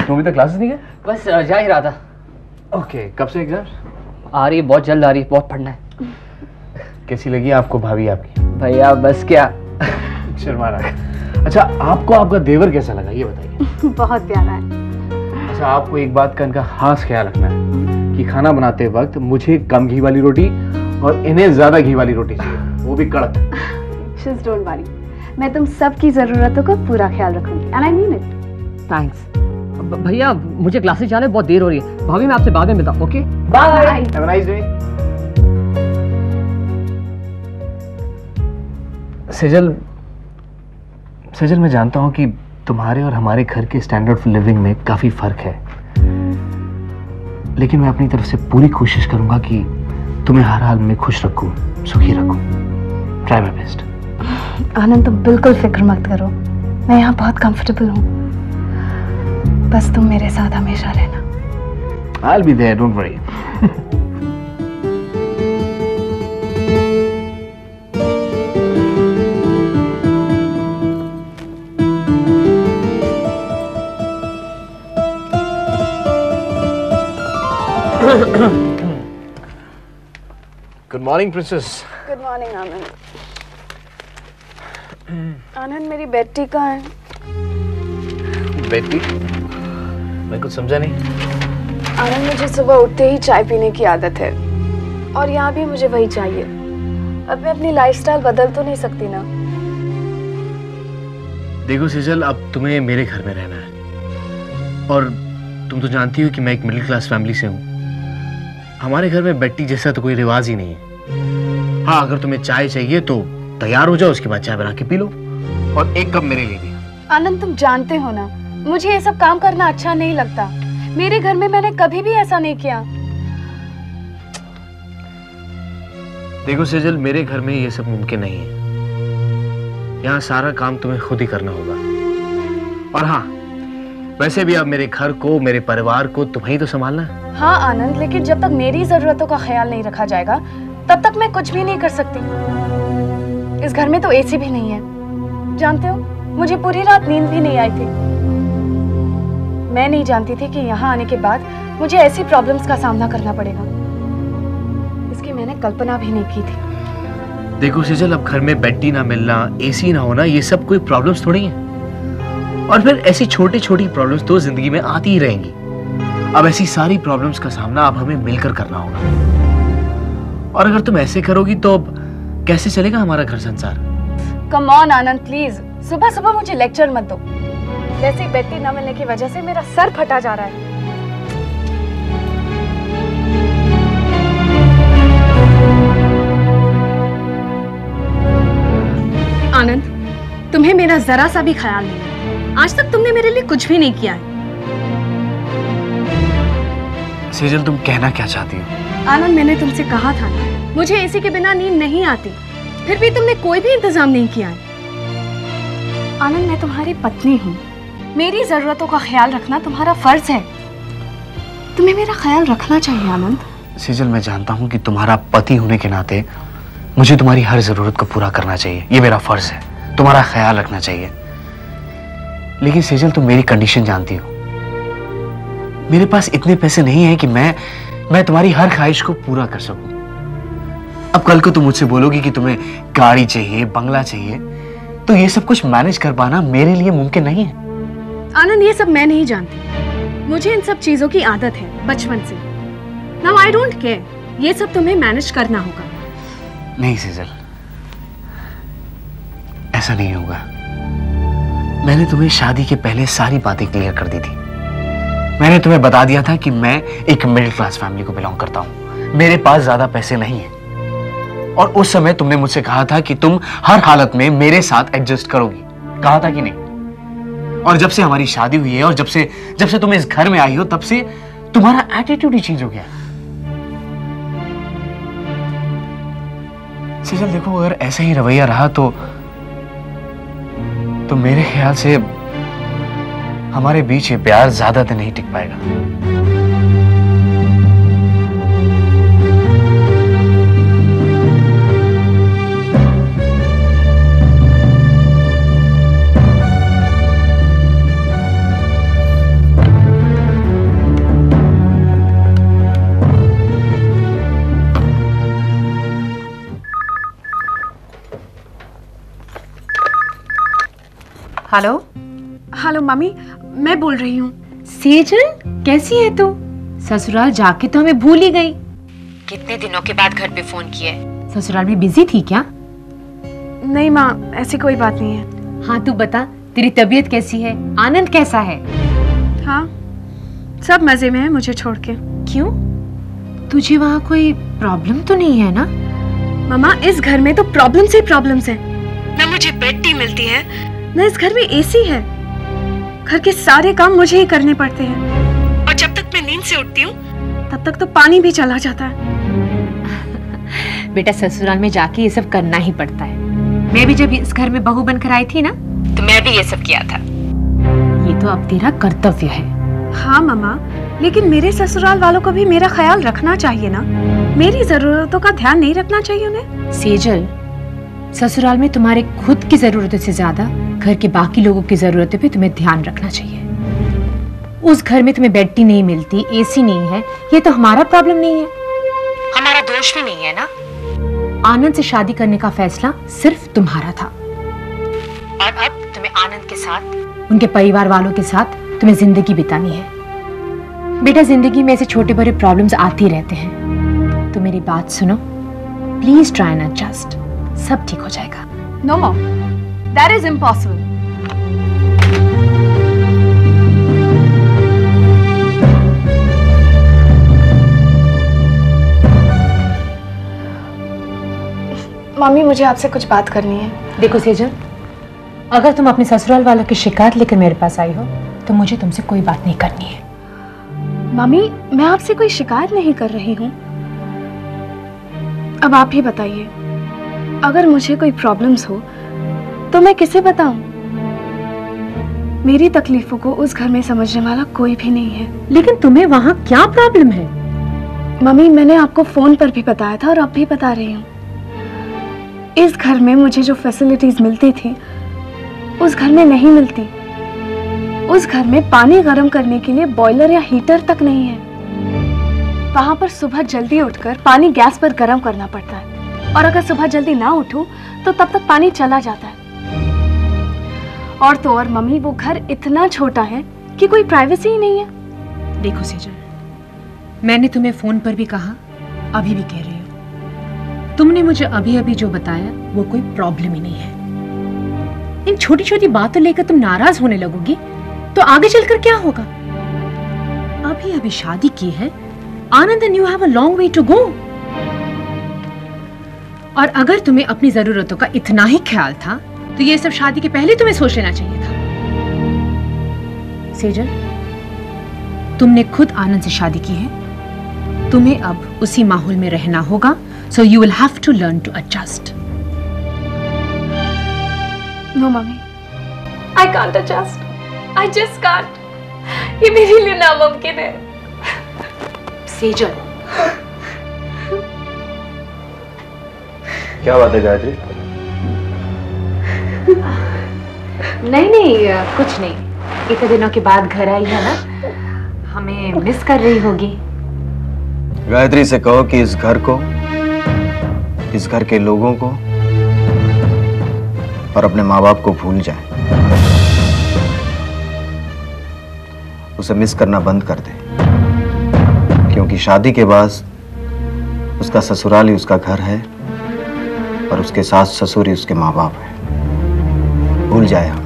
तुम अभी तक क्लासेस नहीं गए? बस जा ही रहा था। ओके, कब से एग्जाम? आ रही है, बहुत जल्द आ रही है, बहुत पढ़ना है। कैसी लगी आपको भाभी आपकी? भैया बस क्या। शर्मा रहा है। अच्छा, आपको आपका देवर कैसा लगा ये बताइए। बहुत प्यारा है। अच्छा, आपको एक बात का इनका खास ख्याल रखना है कि खाना बनाते वक्त मुझे कम घी वाली रोटी और इन्हें ज्यादा घी वाली रोटी चाहिए, वो भी कड़क। Just don't worry. मैं तुम सबकी जरूरतों का पूरा ख्याल रखूंगी and I mean it. Thanks. भैया मुझे क्लासेस जाने बहुत देर हो रही है। भाभी मैं आपसे बाद में मिलता हूँ। Okay Bye. Have a nice day. Sejal, मैं जानता हूँ कि तुम्हारे और हमारे घर के स्टैंडर्ड ऑफ लिविंग में काफी फर्क है, लेकिन मैं अपनी तरफ से पूरी कोशिश करूंगा कि तुम्हें हर हाल में खुश रखूं, सुखी रखूं। Try my best. आनंद, तुम बिल्कुल फिक्र मत करो, मैं यहाँ बहुत कंफर्टेबल हूँ। बस तुम मेरे साथ हमेशा रहना। I'll be there, don't worry. Good morning, princess. Good morning Anand. Anand, मेरी बेटी कहाँ है? बेटी? मैं कुछ समझा नहीं। आनंद, मुझे सुबह उठते ही चाय पीने की आदत है और यहाँ भी मुझे वही चाहिए। अब मैं अपनी लाइफस्टाइल बदल तो नहीं सकती ना। देखो सेजल, अब तुम्हें मेरे घर में रहना है और तुम तो जानती हो कि मैं एक मिडिल क्लास फैमिली से हूँ। हमारे घर में बेटी जैसा तो कोई रिवाज ही नहीं है। हाँ, अगर तुम्हें चाय चाहिए तो तैयार हो जाओ, उसके बाद चाय बना के पी लो, और एक कप मेरे लिए भी। आनंद, तुम जानते हो ना मुझे ये सब काम करना अच्छा नहीं लगता। मेरे घर में मैंने कभी भी ऐसा नहीं किया। देखो सेजल, मेरे घर में ये सब मुमकिन नहीं है। यहाँ सारा काम तुम्हें खुद ही करना होगा। और हाँ, वैसे भी अब मेरे घर को, मेरे परिवार को तुम्हें ही तो संभालना है। हाँ आनंद, लेकिन जब तक मेरी जरूरतों का ख्याल नहीं रखा जाएगा तब तक मैं कुछ भी नहीं कर सकती। इस घर में तो एसी भी नहीं है। जानते हो, मुझे पूरी रात नींद भी नहीं आई थी। मैं नहीं जानती थी कि यहाँ आने के बाद मुझे ऐसी प्रॉब्लम्स का सामना करना पड़ेगा। इसकी मैंने कल्पना भी नहीं की थी। देखो सेजल, अब घर में बेटी ना मिलना, एसी ना होना, ये सब कोई प्रॉब्लम्स थोड़ी है। और फिर ऐसी छोटी छोटी प्रॉब्लम्स तो जिंदगी में आती ही रहेंगी। अब ऐसी सारी प्रॉब्लम्स का सामना अब हमें मिलकर करना होगा। और अगर तुम ऐसे करोगी तो अब कैसे चलेगा हमारा घर संसार? कम ऑन आनंद, प्लीज सुबह सुबह मुझे लेक्चर मत दो। वैसे ही बेटी न मिलने की वजह से मेरा सर फटा जा रहा है। आनंद, तुम्हें मेरा जरा सा भी ख्याल नहीं है। आज तक तुमने मेरे लिए कुछ भी नहीं किया है। सेजल, तुम कहना क्या चाहती हो? आनंद, मैंने तुमसे कहा था ना, मुझे एसी के बिना नींद नहीं आती। फिर भी तुमने कोई भी इंतजाम नहीं किया है। आनंद, मैं तुम्हारी पत्नी हूँ। मेरी जरूरतों का ख्याल रखना तुम्हारा फर्ज है। तुम्हें मेरा ख्याल रखना चाहिए आनंद। सेजल, मैं जानता हूँ कि तुम्हारा पति होने के नाते मुझे तुम्हारी हर जरूरत को पूरा करना चाहिए। ये मेरा फर्ज है, तुम्हारा ख्याल रखना चाहिए। लेकिन सेजल, तुम मेरी कंडीशन जानती हो। मेरे पास इतने पैसे नहीं है कि मैं तुम्हारी हर ख्वाहिश को पूरा कर सकूं। अब कल को तुम मुझसे बोलोगी कि तुम्हें गाड़ी चाहिए, बंगला चाहिए, तो ये सब कुछ मैनेज कर पाना मेरे लिए मुमकिन नहीं है। आनंद, ये सब मैं नहीं जानती। मुझे इन सब चीजों की आदत है बचपन से। Now I don't care. ये सब तुम्हें मैनेज करना होगा। नहीं सेजल, ऐसा नहीं होगा। मैंने तुम्हें शादी के पहले सारी बातें क्लियर कर दी थी। मैंने तुम्हें बता दिया था कि मैं एक मिडिल क्लास फैमिली को बिलोंग करता हूं। मेरे पास ज्यादा पैसे नहीं है। और उस समय तुमने मुझसे कहा था कि तुम हर हालत में मेरे साथ एडजस्ट करोगी। कहा था कि नहीं? और जब से हमारी शादी हुई है और जब से तुम इस घर में आई हो, तब से तुम्हारा एटीट्यूड ही चेंज हो गया। सेजल, देखो, अगर ऐसा ही रवैया रहा तो मेरे ख्याल से हमारे बीच ये प्यार ज्यादा दिन नहीं टिक पाएगा। हेलो हेलो मम्मी, मैं बोल रही हूँ। सेजल, कैसी है तू? ससुराल जाके तो हमें भूल ही गई। कितने दिनों के बाद घर पे फोन किया है? ससुराल में बिजी थी क्या? नहीं माँ, ऐसी कोई बात नहीं है। हाँ तू बता, तेरी तबीयत कैसी है? आनंद कैसा है? हाँ, सब मजे में है मुझे छोड़ के। क्यों? तुझे वहाँ कोई प्रॉब्लम तो नहीं है ना? मामा, इस घर में तो प्रॉब्लम्स ही प्रॉब्लम्स हैं। ना मुझे बेड टी मिलती है, ना इस घर में एसी है। घर के सारे काम मुझे ही करने पड़ते हैं, और जब तक मैं नींद से उठती हूँ तब तक तो पानी भी चला जाता है। बेटा, ससुराल में जाके ये सब करना ही पड़ता है। मैं भी जब इस घर में बहू बनकर आई थी ना, तो मैं भी ये सब किया था। ये तो अब तेरा कर्तव्य है। हाँ मामा, लेकिन मेरे ससुराल वालों को भी मेरा ख्याल रखना चाहिए ना। मेरी जरूरतों का ध्यान नहीं रखना चाहिए उन्हें? सेजल, ससुराल में तुम्हारे खुद की जरूरतों से ज्यादा घर के बाकी लोगों की जरूरतों पे तुम्हें ध्यान रखना चाहिए। उस घर में तुम्हें बेड टी नहीं मिलती, एसी नहीं है, ये तो हमारा प्रॉब्लम नहीं है, हमारा दोष भी नहीं है ना। आनंद से शादी करने का फैसला सिर्फ तुम्हारा था, और अब तुम्हें आनंद के साथ, उनके परिवार वालों के साथ तुम्हें जिंदगी बितानी है। बेटा, जिंदगी में ऐसे छोटे बड़े प्रॉब्लम्स आते रहते हैं, तो मेरी बात सुनो, प्लीज ट्राई एंड एडजस्ट, सब ठीक हो जाएगा। No mom, that is impossible. मम्मी, मुझे आपसे कुछ बात करनी है। देखो सेजल, अगर तुम अपने ससुराल वालों की शिकायत लेकर मेरे पास आई हो तो मुझे तुमसे कोई बात नहीं करनी है। मम्मी, मैं आपसे कोई शिकायत नहीं कर रही हूँ। अब आप ही बताइए, अगर मुझे कोई प्रॉब्लम्स हो तो मैं किसे बताऊं? मेरी तकलीफों को उस घर में समझने वाला कोई भी नहीं है। लेकिन तुम्हें वहाँ क्या प्रॉब्लम है? मम्मी, मैंने आपको फोन पर भी बताया था और अब भी बता रही हूँ। इस घर में मुझे जो फैसिलिटीज मिलती थी उस घर में नहीं मिलती। उस घर में पानी गर्म करने के लिए बॉयलर या हीटर तक नहीं है। वहां पर सुबह जल्दी उठकर पानी गैस पर गर्म करना पड़ता है, और अगर सुबह जल्दी ना उठूं तो तब तक पानी चला जाता है। और तो और मम्मी, वो घर इतना छोटा है कि कोई प्राइवेसी ही नहीं है। देखो सेजल, मैंने तुम्हें फोन पर भी कहा, अभी भी कह रही हूँ, तुमने मुझे अभी अभी जो बताया वो कोई प्रॉब्लम ही नहीं है। इन छोटी छोटी बातों लेकर तुम नाराज होने लगोगी तो आगे चलकर क्या होगा? अभी अभी शादी की है Anand, and you have a long way to go. और अगर तुम्हें अपनी जरूरतों का इतना ही ख्याल था तो ये सब शादी के पहले तुम्हें सोच लेना चाहिए था। सेजल, तुमने खुद आनंद से शादी की है, तुम्हें अब उसी माहौल में रहना होगा, so you will have to learn to adjust. No, मम्मी, I can't adjust. I just can't. ये मेरे लिए नामुमकिन है। सेजल, क्या बात है गायत्री? नहीं, कुछ नहीं। इतने दिनों के बाद घर आई है ना, हमें मिस कर रही होगी। गायत्री से कहो कि इस घर को, इस घर के लोगों को और अपने माँ बाप को भूल जाए। उसे मिस करना बंद कर दे, क्योंकि शादी के बाद उसका ससुराल ही उसका घर है और उसके सास ससुर ही उसके माँ बाप है। भूल जाए हम।